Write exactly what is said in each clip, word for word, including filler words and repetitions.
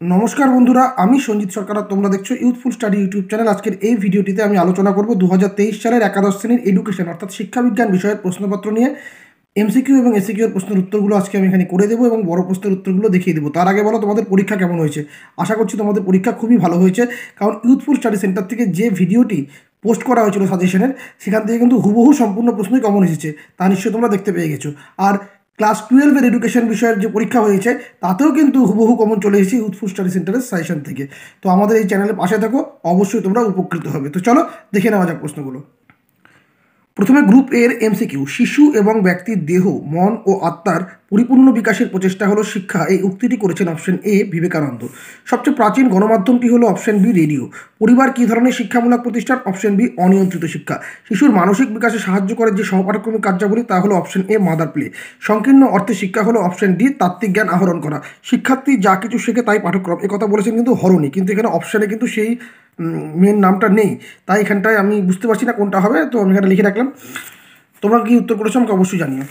নমস্কার বন্ধুরা, আমি সঞ্জিত সরকার আর তোমরা দেখছো ইউথফুল স্টাডি ইউটিউব চ্যানেল। আজকের এই ভিডিওটিতে আমি আলোচনা করব দু হাজার তেইশ সালের একাদশ শ্রেণীর এডুকেশন অর্থাৎ শিক্ষাবিজ্ঞান বিষয়ের প্রশ্নপত্র নিয়ে। এমসিকিউ এবং এসিকিউ এর প্রশ্নের উত্তরগুলো আজকে আমি এখানে করে দেবো এবং বড় প্রশ্নের উত্তরগুলো দেখিয়ে দেবো। তার আগে বলো তোমাদের পরীক্ষা কেমন হয়েছে। আশা করছি তোমাদের পরীক্ষা খুবই ভালো হয়েছে, কারণ ইউথফুল স্টাডি সেন্টার থেকে যে ভিডিওটি পোস্ট করা হয়েছিল সাজেশনের, সেখান থেকে কিন্তু হুবহু সম্পূর্ণ প্রশ্নই কমন এসেছে, তা নিশ্চয়ই তোমরা দেখতে পেয়ে গেছো। আর ক্লাস টুয়েলভের এডুকেশন বিষয়ের যে পরীক্ষা হয়েছে তাতেও কিন্তু হুবহু কমন চলে এসেছে ইউথফুল স্টাডি সেন্টারের সাজেশন থেকে। তো আমাদের এই চ্যানেলের পাশে থাকো, অবশ্যই তোমরা উপকৃত হবে। তো চলো দেখে নেওয়া যাক প্রশ্নগুলো। প্রথমে গ্রুপ এর এমসিকিউ, শিশু এবং ব্যক্তির দেহ, মন ও আত্মার পরিপূর্ণ বিকাশের প্রচেষ্টা হলো শিক্ষা। এই উক্তিটি করেছেন অপশন এ বিবেকানন্দ। সবচেয়ে প্রাচীন গণমাধ্যমটি হলো অপশন বি রেডিও। পরিবার কী ধরনের শিক্ষামূলক প্রতিষ্ঠান? অপশন বি অনিয়ন্ত্রিত শিক্ষা। শিশুর মানসিক বিকাশে সাহায্য করে যে সহপাঠক্রমিক কার্যাবলী তা হলো অপশন এ মাদার প্লে। সংকীর্ণ অর্থে শিক্ষা হলো অপশন ডি তাত্ত্বিক জ্ঞান আহরণ করা। শিক্ষার্থী যা কিছু শেখে তাই পাঠক্রম, এ কথা বলেছেন কিন্তু হরণী, কিন্তু এখানে অপশানে কিন্তু সেই মেন নামটা নেই, তাই এখানটায় আমি বুঝতে পারছি না কোনটা হবে, তো আমি এখানে লিখে রাখলাম। তোমরা কি উত্তর করেছো আমাকে অবশ্যই জানিও।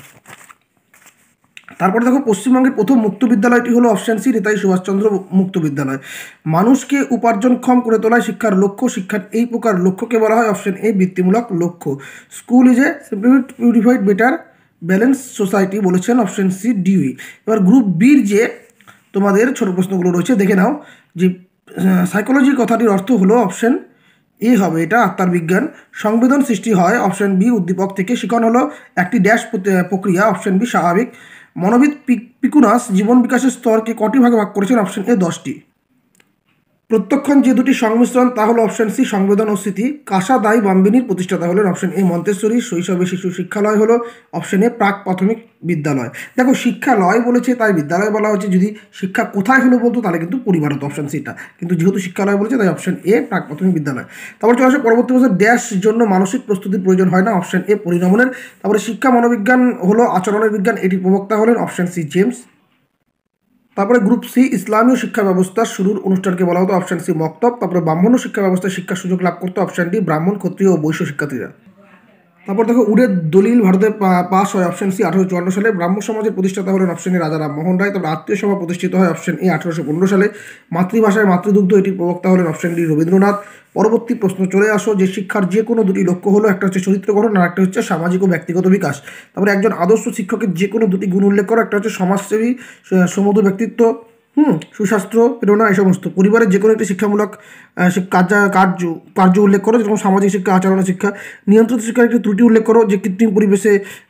তারপরে দেখো, পশ্চিমবঙ্গের প্রথম মুক্ত বিদ্যালয়টি হলো অপশন সি নেতাজি সুভাষচন্দ্র মুক্ত বিদ্যালয়। মানুষকে উপার্জনক্ষম করে তোলায় শিক্ষার লক্ষ্য। শিক্ষার এই প্রকার লক্ষ্যকে বলা হয় অপশন এ বৃত্তিমূলক লক্ষ্য। School is a purified better balance society বলেছেন অপশন সি ডিউই। এবার গ্রুপ বির যে তোমাদের ছোট প্রশ্নগুলো রয়েছে দেখে নাও। যে সাইকোলজি কথাটির অর্থ হলো অপশন এ হবে এটা আত্মার বিজ্ঞান। সংবেদন সৃষ্টি হয় অপশন বি উদ্দীপক থেকে। শিখন হলো একটি ড্যাশ প্রক্রিয়া অপশন বি স্বাভাবিক। মনোবিদ পিকুনাস জীবন বিকাশের স্তরকে কটি ভাগে ভাগ করেছেন? অপশন এ দশটি। প্রত্যক্ষণ যে দুটি সংমিশ্রণ তা হলো অপশন সি সংবেদন ও স্মৃতি। কাসা দাই বাম্বিনীর প্রতিষ্ঠাতা হলেন অপশন এ মন্তেশ্বরী। শৈশবে শিশু শিক্ষালয় হলো অপশন এ প্রাক প্রাথমিক বিদ্যালয়। দেখো, শিক্ষালয় বলেছে তাই বিদ্যালয় বলা হচ্ছে। যদি শিক্ষা কোথায় হলো বলতো তাহলে কিন্তু পরিবার হতো অপশন সিটা, কিন্তু যেহেতু শিক্ষালয় বলেছে তাই অপশন এ প্রাক প্রাথমিক বিদ্যালয়। তারপর চলে আসে পরবর্তী বছর ড্যাশ জন্য মানসিক প্রস্তুতির প্রয়োজন হয় না অপশন এ পরিণমনের। তারপরে শিক্ষা মনোবিজ্ঞান হলো আচরণের বিজ্ঞান, এটির প্রবক্তা হলেন অপশন সি জেমস। তারপরে গ্রুপ সি ইসলামীয় শিক্ষা ব্যবস্থা শুরুর অনুষ্ঠানকে বলা হতো অপশন সি মক্তব। তারপরে ব্রাহ্মণ শিক্ষা ব্যবস্থায় শিক্ষার সুযোগ লাভ করতো অপশন ডি ব্রাহ্মণ, ক্ষত্রিয় ও বৈশ্য শিক্ষার্থীরা। তারপর দেখো, উডের দলিল ভারতে পাস হয় অপশন সি আঠারোশো চুয়ান্ন সালে। ব্রাহ্ম সমাজের প্রতিষ্ঠাতা হলেন অপশন এ রাজা রামমোহন রায়। তারপর আত্মীয় সভা প্রতিষ্ঠিত হয় অপশন এ আঠারোশো পনেরো সালে। মাতৃভাষায় মাতৃদুগ্ধ, এটির প্রবক্তা হলেন অপশন ডি রবীন্দ্রনাথ। পরবর্তী প্রশ্ন চলে আসো যে শিক্ষার যে কোনো দুটি লক্ষ্য হলো, একটা হচ্ছে চরিত্র গঠন আর একটা হচ্ছে সামাজিক ও ব্যক্তিগত বিকাশ। তারপরে একজন আদর্শ শিক্ষকের যে কোনো দুটি গুণ উল্লেখ করো, একটা হচ্ছে সমাজসেবী, সমুদ্র ব্যক্তিত্ব, হুম সুশাস্ত্র প্রেরণা, এই সমস্ত। পরিবারের যে কোনো একটি শিক্ষামূলক কার্য কার্য কার্য উল্লেখ করো, যেরকম সামাজিক শিক্ষা, আচরণ শিক্ষা। নিয়ন্ত্রিত শিক্ষার একটি ত্রুটি উল্লেখ করো, যে কৃত্রিম পরিবেশে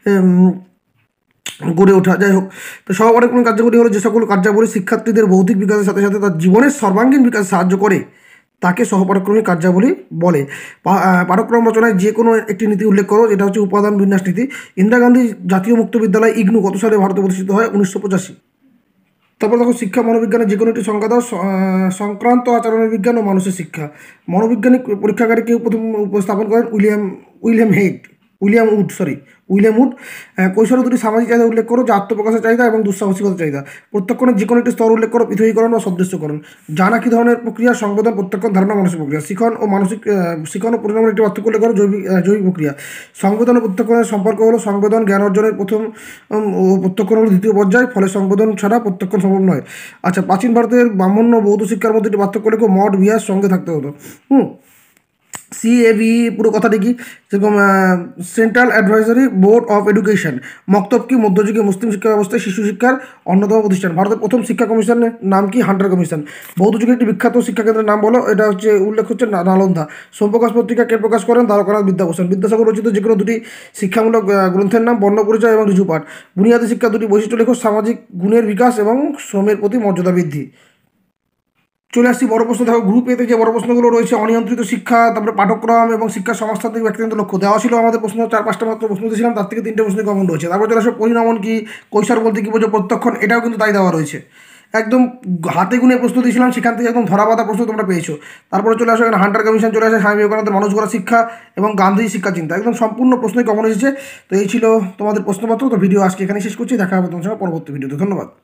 গড়ে ওঠা। যাই হোক, তো সহপাঠী কোনো কার্যাবলী হলো যে সকল কার্যাবলী শিক্ষার্থীদের বৌদ্ধিক বিকাশের সাথে সাথে তার জীবনের সর্বাঙ্গীন বিকাশে সাহায্য করে তাকে সহপাঠক্রমিক কার্যাবলী বলে। পাঠক্রম রচনায় যে কোনো একটি নীতি উল্লেখ করো, যেটা হচ্ছে উপাদান বিন্যাস নীতি। ইন্দিরা গান্ধী জাতীয় মুক্ত বিদ্যালয় ইগনু কত সালে ভারতে প্রতিষ্ঠিত হয়? উনিশশো পঁচাশি। তারপর দেখো, শিক্ষা মনোবিজ্ঞানের যে কোনো একটি সংখ্যা দাও। সংক্রান্ত আচরণের বিজ্ঞান ও মানুষের শিক্ষা। মনোবৈজ্ঞানিক পরীক্ষাগারে কেউ প্রথম উপস্থাপন করেন? William William head William Wood sorry William Wood. কৈশোরে দুটি সামাজিক চাহিদা উল্লেখ করো, যে আত্মপ্রকাশের চাহিদা এবং দুঃসাহসিকতার চাহিদা। প্রত্যক্ষণের যে কোনো একটি স্তর উল্লেখ করো, পৃথকীকরণ বা সদৃশ্যকরণ। জানা কি ধরনের প্রক্রিয়া? সংবেদন, প্রত্যক্ষণ, ধারণা, মানসিক প্রক্রিয়া। শিখন ও মানসিক শিখন ও পরিণামের একটি পার্থক্য উল্লেখ করো, জৈবিক জৈবিক প্রক্রিয়া। সংবেদন ও প্রত্যক্ষণের সম্পর্ক হলো সংবেদন জ্ঞান অর্জনের প্রথম ও প্রত্যক্ষণ হলো দ্বিতীয় পর্যায়, ফলে সংবেদন ছাড়া প্রত্যক্ষণ সম্ভব নয়। আচ্ছা, প্রাচীন ভারতের ব্রাহ্মণ্য বৌদ্ধ শিক্ষার মধ্যে একটি পার্থক্য লেখো, মঠ বিহার সঙ্গে থাকতে হতো। হুম সিএবি পুরো কথাটি কি? যেরকম central advisory board of education. মক্তব কি? মধ্যযুগে মুসলিম শিক্ষা ব্যবস্থায় শিশু শিক্ষার অন্যতম প্রতিষ্ঠান। ভারতের প্রথম শিক্ষা কমিশনের নাম কি? Hunter commission. বৌদ্ধ যুগের একটি বিখ্যাত শিক্ষা কেন্দ্রের নাম বলো, এটা হচ্ছে উল্লেখ হচ্ছে নালন্দা। সোমপ্রকাশ পত্রিকা কে প্রকাশ করেন? দ্বারকানাথ বিদ্যাভূষণ। বিদ্যাসাগর রচিত যে কোনো দুটি শিক্ষামূলক গ্রন্থের নাম? বর্ণ পরিচয় এবং ঋজুপাঠ। বুনিয়াদী শিক্ষা দুটি বৈশিষ্ট্য লেখো, সামাজিক গুণের বিকাশ এবং শ্রমের প্রতি মর্যাদা বৃদ্ধি। চলে আসছি বড় প্রশ্ন। দেখো, গ্রুপ এতে যে বড় প্রশ্নগুলো রয়েছে, অনিয়ন্ত্রিত শিক্ষা, তারপরে পাঠক্রম এবং শিক্ষার সমাজতান্ত্রিক ব্যক্তিগত লক্ষ্য দেওয়া ছিল আমাদের প্রশ্ন। চার পাঁচটা মাত্র প্রশ্ন দিয়েছিলাম, তার থেকে তিনটে প্রশ্ন কমন রয়েছে। তারপর চলে আসে পরিণামন কি? কৈশোর বলতে কি বোঝো? প্রত্যক্ষণ, এটাও কিন্তু তাই দেওয়া রয়েছে। একদম হাতে গুনে প্রশ্ন দিয়েছিলাম, সেখান থেকে একদম ধরা বাঁধা প্রশ্ন তোমরা পেয়েছো। তারপরে চলে আসে এখানে হান্টার কমিশন, চলে আসে স্বামী বিবেকানন্দের মানুষ গড়া শিক্ষা এবং গান্ধী শিক্ষা চিন্তা। একদম সম্পূর্ণ প্রশ্নই কমন এসেছে। তো এই ছিল তোমাদের প্রশ্নপত্র। তো ভিডিও আজকে এখানে শেষ করছি, দেখা হবে তোমার সঙ্গে পরবর্তী ভিডিওতে। ধন্যবাদ।